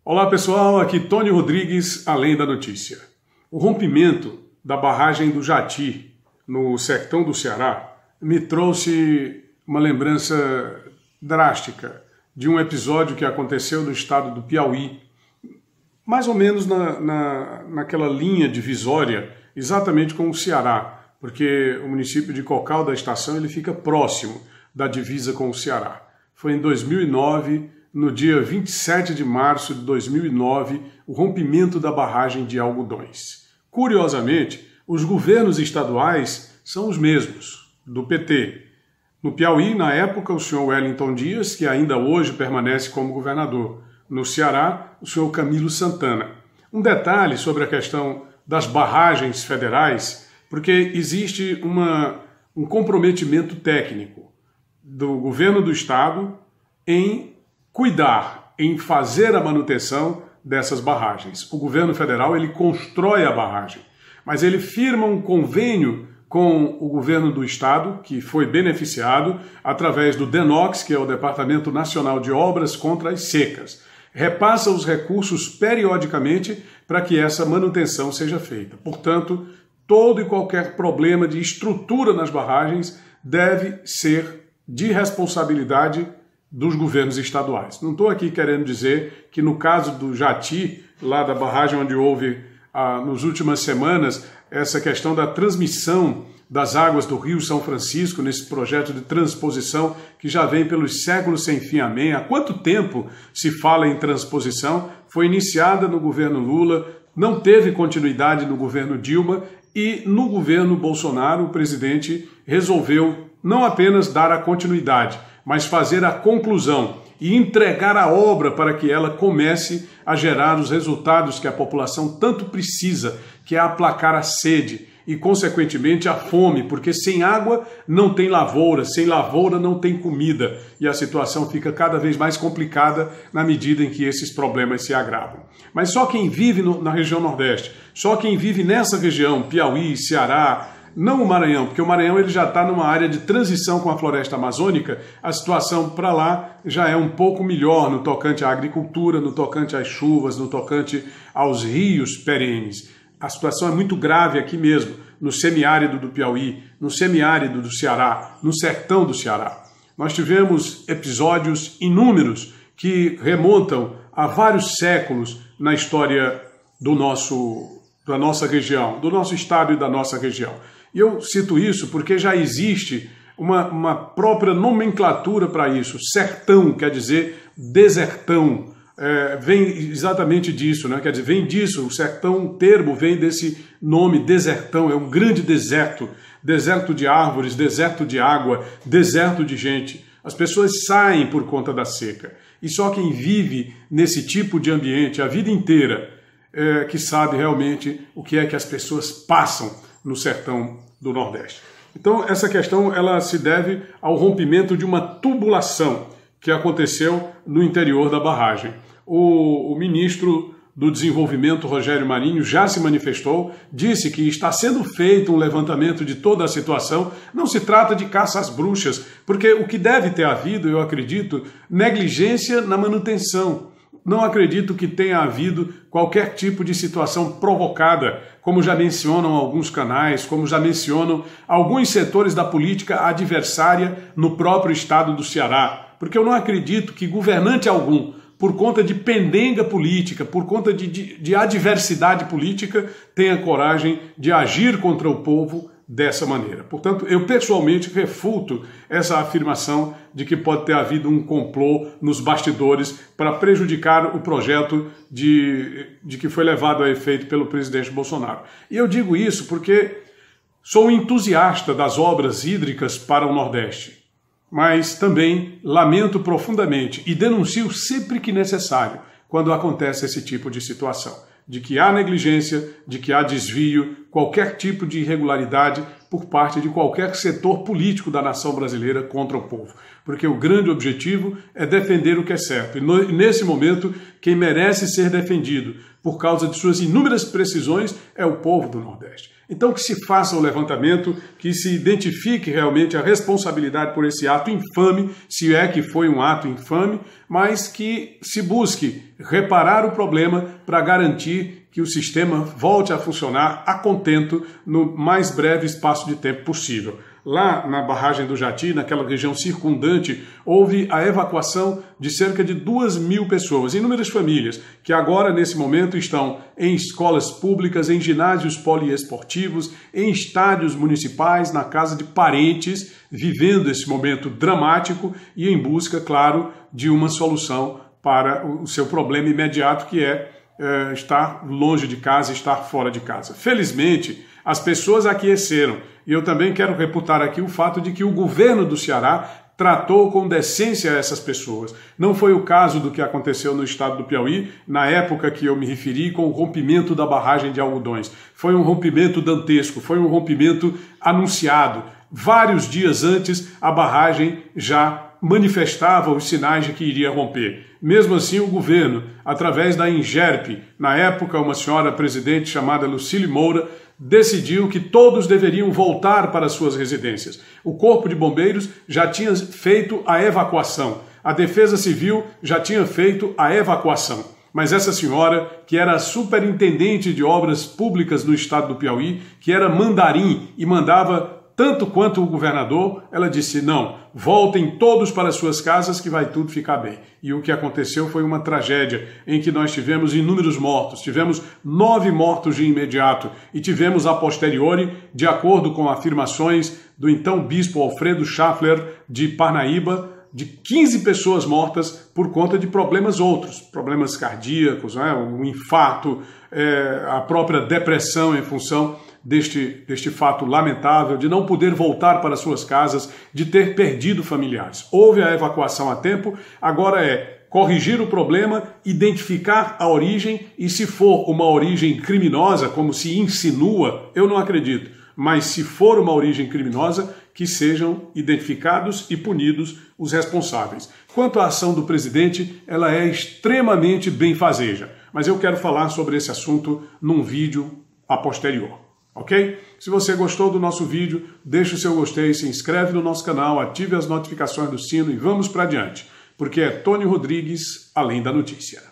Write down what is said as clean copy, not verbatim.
Olá pessoal, aqui Tony Rodrigues, Além da Notícia. O rompimento da barragem do Jati, no sertão do Ceará, me trouxe uma lembrança drástica de um episódio que aconteceu no estado do Piauí, mais ou menos naquela linha divisória, exatamente com o Ceará, porque o município de Cocal da Estação ele fica próximo da divisa com o Ceará. Foi em 2009, no dia 27 de março de 2009, o rompimento da barragem de Algodões. Curiosamente, os governos estaduais são os mesmos, do PT. No Piauí, na época, o senhor Wellington Dias, que ainda hoje permanece como governador. No Ceará, o senhor Camilo Santana. Um detalhe sobre a questão das barragens federais, porque existe um comprometimento técnico do governo do estado em cuidar, em fazer a manutenção dessas barragens. O governo federal ele constrói a barragem, mas ele firma um convênio com o governo do estado, que foi beneficiado através do DENOX, que é o Departamento Nacional de Obras contra as Secas. Repassa os recursos periodicamente para que essa manutenção seja feita. Portanto, todo e qualquer problema de estrutura nas barragens deve ser de responsabilidade dos governos estaduais. Não estou aqui querendo dizer que no caso do Jati, lá da barragem onde houve, nas últimas semanas, essa questão da transmissão das águas do Rio São Francisco, nesse projeto de transposição que já vem pelos séculos sem fim, amém. Há quanto tempo se fala em transposição? Foi iniciada no governo Lula, não teve continuidade no governo Dilma e no governo Bolsonaro o presidente resolveu não apenas dar a continuidade, mas fazer a conclusão e entregar a obra para que ela comece a gerar os resultados que a população tanto precisa, que é aplacar a sede e, consequentemente, a fome, porque sem água não tem lavoura, sem lavoura não tem comida, e a situação fica cada vez mais complicada na medida em que esses problemas se agravam. Mas só quem vive na região Nordeste, só quem vive nessa região, Piauí, Ceará, não o Maranhão, porque o Maranhão ele já está numa área de transição com a floresta amazônica, a situação para lá já é um pouco melhor no tocante à agricultura, no tocante às chuvas, no tocante aos rios perenes. A situação é muito grave aqui mesmo, no semiárido do Piauí, no semiárido do Ceará, no sertão do Ceará. Nós tivemos episódios inúmeros que remontam a vários séculos na história da nossa região, do nosso estado e da nossa região. E eu cito isso porque já existe uma própria nomenclatura para isso. Sertão quer dizer desertão. Vem exatamente disso, né? Quer dizer, vem disso, o sertão, o termo vem desse nome, desertão, é um grande deserto, deserto de árvores, deserto de água, deserto de gente. As pessoas saem por conta da seca. E só quem vive nesse tipo de ambiente a vida inteira que sabe realmente o que é que as pessoas passam no sertão do Nordeste. Então, essa questão ela se deve ao rompimento de uma tubulação que aconteceu no interior da barragem. O ministro do Desenvolvimento, Rogério Marinho, já se manifestou, disse que está sendo feito um levantamento de toda a situação, não se trata de caça às bruxas, porque o que deve ter havido, eu acredito, negligência na manutenção. Não acredito que tenha havido qualquer tipo de situação provocada, como já mencionam alguns canais, como já mencionam alguns setores da política adversária no próprio estado do Ceará. Porque eu não acredito que governante algum, por conta de pendenga política, por conta de adversidade política, tenha coragem de agir contra o povo dessa maneira. Portanto, eu pessoalmente refuto essa afirmação de que pode ter havido um complô nos bastidores para prejudicar o projeto de que foi levado a efeito pelo presidente Bolsonaro. E eu digo isso porque sou entusiasta das obras hídricas para o Nordeste, mas também lamento profundamente e denuncio sempre que necessário quando acontece esse tipo de situação, de que há negligência, de que há desvio, qualquer tipo de irregularidade por parte de qualquer setor político da nação brasileira contra o povo. Porque o grande objetivo é defender o que é certo. E nesse momento, quem merece ser defendido por causa de suas inúmeras precisões é o povo do Nordeste. Então que se faça o levantamento, que se identifique realmente a responsabilidade por esse ato infame, se é que foi um ato infame, mas que se busque reparar o problema para garantir que o sistema volte a funcionar a contento no mais breve espaço de tempo possível. Lá na barragem do Jati, naquela região circundante, houve a evacuação de cerca de 2.000 pessoas, inúmeras famílias, que agora, nesse momento, estão em escolas públicas, em ginásios poliesportivos, em estádios municipais, na casa de parentes, vivendo esse momento dramático e em busca, claro, de uma solução para o seu problema imediato, que é estar longe de casa, estar fora de casa. Felizmente, as pessoas aqueceram. E eu também quero reputar aqui o fato de que o governo do Ceará tratou com decência essas pessoas. Não foi o caso do que aconteceu no estado do Piauí, na época que eu me referi com o rompimento da barragem de Algodões. Foi um rompimento dantesco, foi um rompimento anunciado. Vários dias antes, a barragem já manifestava os sinais de que iria romper. Mesmo assim, o governo, através da Ingerp, na época uma senhora presidente chamada Lucília Moura, decidiu que todos deveriam voltar para suas residências. O Corpo de Bombeiros já tinha feito a evacuação. A Defesa Civil já tinha feito a evacuação. Mas essa senhora, que era superintendente de obras públicas no estado do Piauí, que era mandarim e mandava tanto quanto o governador, ela disse, não, voltem todos para suas casas que vai tudo ficar bem. E o que aconteceu foi uma tragédia em que nós tivemos inúmeros mortos, tivemos 9 mortos de imediato e tivemos a posteriori, de acordo com afirmações do então bispo Alfredo Schaffler de Parnaíba, de 15 pessoas mortas por conta de problemas outros, problemas cardíacos, um infarto, a própria depressão em função deste fato lamentável de não poder voltar para suas casas, de ter perdido familiares. Houve a evacuação a tempo, agora é corrigir o problema, identificar a origem e, se for uma origem criminosa, como se insinua, eu não acredito, mas se for uma origem criminosa, que sejam identificados e punidos os responsáveis. Quanto à ação do presidente, ela é extremamente benfazeja, mas eu quero falar sobre esse assunto num vídeo a posterior. Ok? Se você gostou do nosso vídeo, deixe o seu gostei, se inscreve no nosso canal, ative as notificações do sino e vamos para adiante, porque é Tony Rodrigues, Além da Notícia.